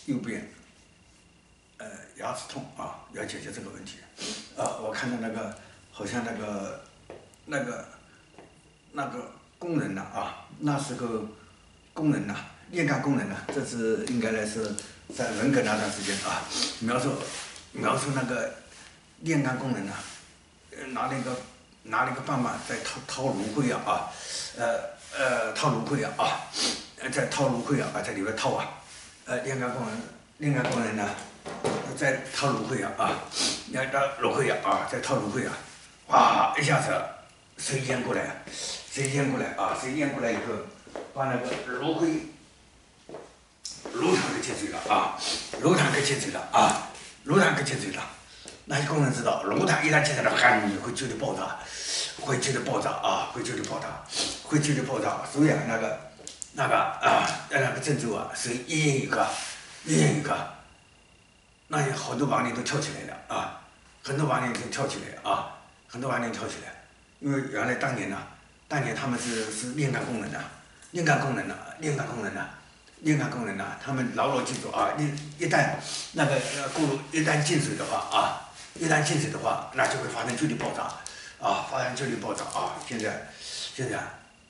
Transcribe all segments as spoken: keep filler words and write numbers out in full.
右边呃牙齿痛啊，要解决这个问题。啊，我看到那个好像那个那个那个工人呐啊，那是个工人呐，炼钢工人呐，这是应该来是在文革那段时间啊，描述描述那个炼钢工人呐，呃拿了一个拿了一个棒棒在掏掏炉灰啊啊，呃呃掏炉灰啊啊，在掏炉灰啊啊在里边掏啊，呃炼钢工人炼钢工人呢在掏炉灰啊啊，那个炉灰啊啊在掏炉灰啊，哇一下子水淹过来，水淹过来啊水淹过来以后，把那个炉灰炉膛给接水了啊，炉膛给接水了啊，炉膛给接水了。那些工人知道，炉膛一旦接在了汗里，会剧烈爆炸，会剧烈爆炸啊，会剧烈爆炸，会剧烈爆炸。所以啊，那个那个啊，那个郑州啊，是一烟一个，一烟一个，那些好多亡灵都跳起来了啊，很多亡灵都跳起来啊，很多亡灵跳起来，因为原来当年呢、啊，当年他们是是炼钢工人呐、啊，炼钢工人呐、啊，炼钢工人呐、啊。炼钢工人呐、啊，他们牢牢记住啊，一一旦那个呃锅炉一旦进水的话啊，一旦进水的话，那就会发生剧烈爆炸，啊，发生剧烈爆炸啊！现在，现在，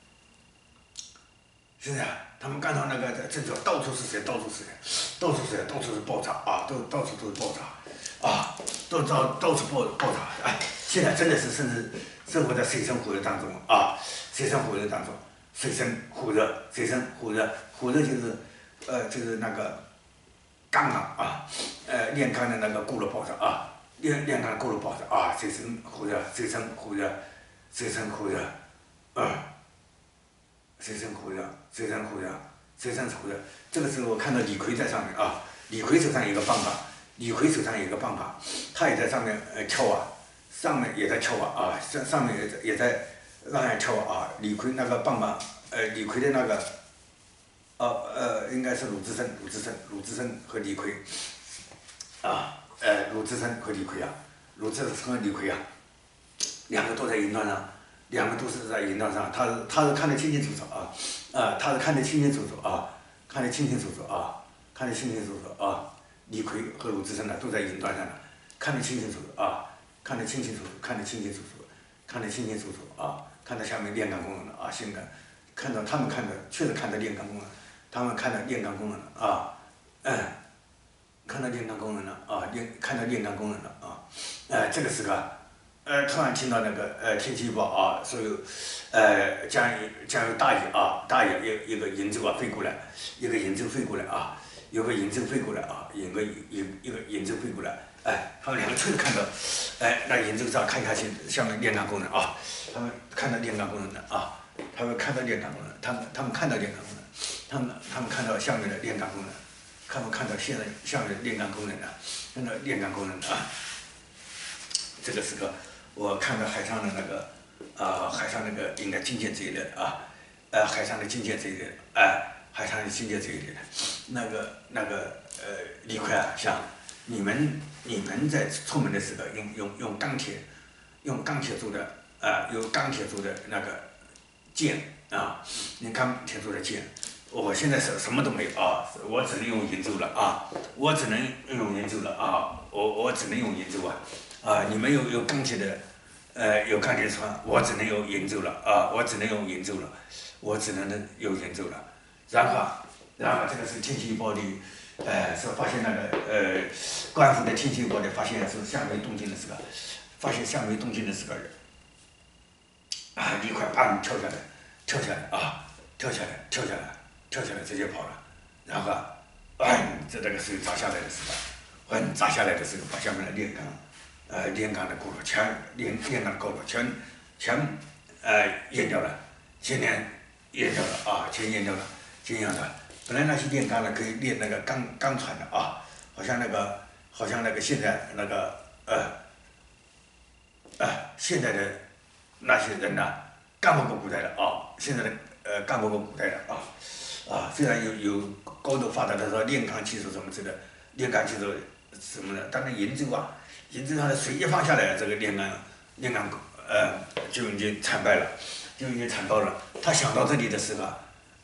现在他们看到那个郑州到处是水，到处是水，到处是水，到处是爆炸啊，都到处都是爆炸，啊，都到到处爆爆炸，哎，现在真的是甚至生活在水深火热当中啊，水深火热当中。水深火热，水深火热，火热就是，呃，就是那个钢啊啊，呃，炼钢的那个锅炉爆炸啊，炼炼钢的锅炉爆炸啊，水深火热，水深火热，水深火热，啊，水深火热，水深火热，水深火热。这个时候我看到李逵在上面啊，李逵手上有个棒棒，李逵手上有个棒棒，他也在上面呃敲啊，上面也在敲啊啊，上上面也在也在。让人敲啊！李逵那个棒棒，呃，李逵的那个，哦呃，应该是鲁智深，鲁智深，鲁智深和李逵，啊，呃，鲁智深和李逵啊，鲁智深和李逵啊，两个都在云端上，两个都是在云端上，他是他是看得清清楚楚啊，啊，他是看得清清楚楚啊，看得清清楚楚啊，看得清清楚楚啊，李逵和鲁智深呢都在云端上呢，看得清清楚楚啊，看得清清楚楚，看得清清楚楚，看得清清楚楚啊。看到下面炼钢工人了啊，现在看到他们看的确实看到炼钢工人，他们看到炼钢工人了啊，嗯，看到炼钢工人了啊，炼看到炼钢工人了啊，呃，这个时刻，呃，突然听到那个呃天气预报啊，说有，呃，将有将有大雨啊，大雨一一个银洲啊飞过来，一个银洲飞过来啊，有个银洲飞过来啊，有个有一个银洲飞过来。哎，他们两个确实看到，哎，那银洲上看下去像个炼钢工人啊，他们看到炼钢工人了啊，他们看到炼钢工人，他们他们看到炼钢工人，他们他们看到下面的炼钢工人，他们看到现在下面的炼钢工人了，看到炼钢工人啊。这个时候，我看到海上的那个，啊、呃，海上那个应该金剑这一类的啊，呃，海上的金剑这一类的，哎、呃，海上的金剑这一类的，那个那个呃，李逵啊，像。你们你们在出门的时候用用用钢铁，用钢铁做的啊、呃，用钢铁做的那个剑啊，用钢铁做的剑。我现在是什么都没有啊，我只能用银州了啊，我只能用银州了啊，我我只能用银州啊啊！你们有有钢铁的，呃，有钢铁船，我只能用银州了啊，我只能用银州了，我只能用银州了。然后然后这个是天气预报的。呃，说发现那个呃，官府的天气预报的发现是下面动静的时候，发现下面动静的时候，啊，李逵啪跳下来，跳下来啊，跳下来，跳下来，跳下来直接跑了，然后，哎，在那个水砸下来的时候，嗯，砸下来的时候把下面的炼钢，呃，炼钢的锅炉全炼炼钢的锅炉全全呃淹掉了，今年淹掉了啊，全淹掉了，全淹掉了。本来那些炼钢的可以炼那个钢钢船的啊，好像那个好像那个现在那个呃呃现在的那些人呐、啊，干不过古代的啊，现在的呃干不过古代的啊啊，虽然有有高度发达的说炼钢技术什么之类的，炼钢技术什么的，但是银州啊，银州上的水一放下来，这个炼钢炼钢呃就已经惨败了，就已经惨败了。他想到这里的时候。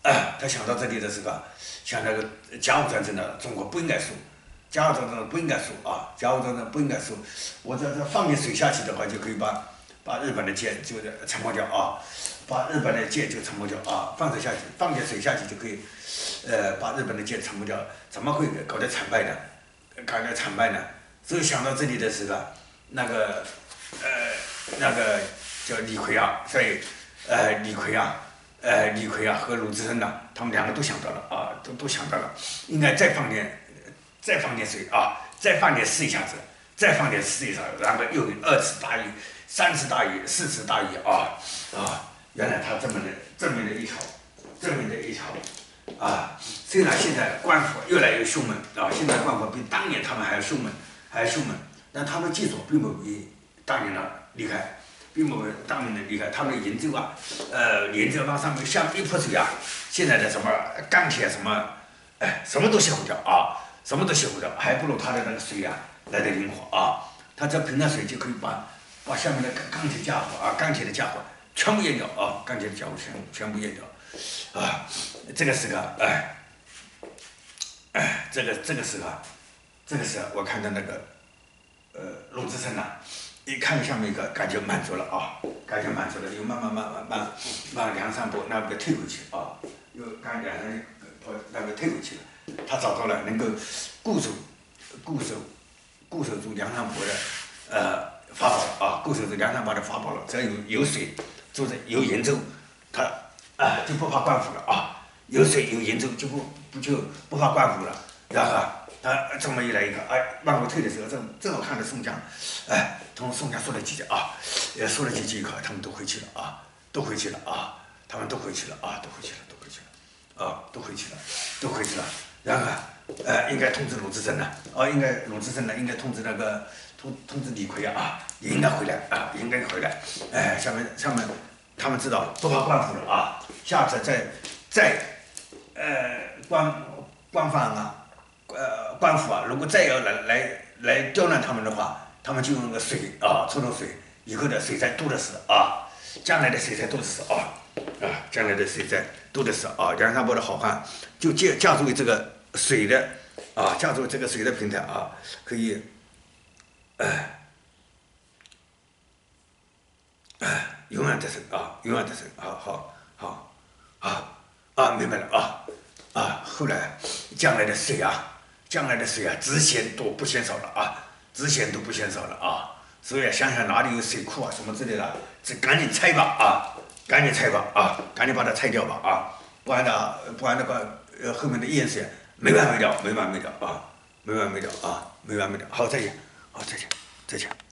啊，他想到这里的时候，想那个甲午战争呢，中国不应该输，甲午战争不应该输啊，甲午战争不应该输。我这这放点水下去的话，就可以把把日本的舰就是沉没掉啊，把日本的舰就沉没掉啊，放水下去，放点水下去就可以，呃，把日本的舰沉没掉。怎么会搞得惨败呢？搞得惨败呢？所以想到这里的时候，那个呃那个叫李逵啊，所以呃李逵啊。呃，李逵啊和鲁智深呐，他们两个都想到了啊，都都想到了，应该再放点，再放点水啊，再放点试一下子，再放点试一下，然后又有二次大鱼、三次大鱼、四次大鱼啊啊！原来他这么的这么的一条，这么的一条啊！虽然现在官府越来越凶猛啊，现在官府比当年他们还要凶猛，还要凶猛，但他们技术并不比当年的厉害。并不当年的厉害，他们的研究啊，呃，研究往上面下一泼水啊，现在的什么钢铁什么，哎，什么都卸不掉啊，什么都卸不掉，还不如他的那个水啊来得灵活啊。他这瓶的水就可以把把下面的钢铁家伙啊，钢铁的家伙全部淹掉啊，钢铁的家伙全全部淹掉啊。这个时候，哎，哎，这个这个时候，这个时候我看到那个，呃，鲁智深呐。一看下面一个，感觉满足了啊，感觉满足了，又慢慢慢慢慢慢两三步，那个退回去啊，又刚两三步那个退回去了。他找到了能够固守、固守、固守住梁山泊的呃法宝了啊，固守住梁山泊的法宝了。只要有有水，就是有盐州，他啊就不怕官府了啊，有水有盐州就不不就不怕官府了，然后啊。啊，这么一来一个，哎，往后退的时候，正正好看着宋江，哎，同宋江说了几句啊，也说了几句以后，他们都回去了啊，都回去了啊，他们都回去了啊，都回去了，都回去了，啊，都回去了，都回去了。然后，呃，应该通知鲁智深了，啊，应该鲁智深呢，应该通知那个通通知李逵啊，也应该回来啊，应该回来。哎，下面下面他们知道不怕官府了啊，下次再再呃官官方啊。呃，官府啊，如果再要来来来刁难他们的话，他们就用个水啊，抽抽水，以后的水灾多的是啊，将来的水灾多的是啊，啊，将来的水灾多的是啊，梁山泊的好汉就借借助于这个水的啊，借助这个水的平台啊，可以，哎、呃，哎、呃，永远得胜啊，永远得胜，好好好，好啊，明白了啊啊，后来将来的水啊。将来的水啊，只嫌多不嫌少了啊，只嫌多不嫌少了啊，所以想想哪里有水库啊什么之类的，这赶紧拆吧啊，赶紧拆吧啊，赶紧把它拆掉吧啊，不然的不然那个呃后面的淹水没完没了，没完没了啊，没完没了啊，没完没了。好，再见，好，再见，再见。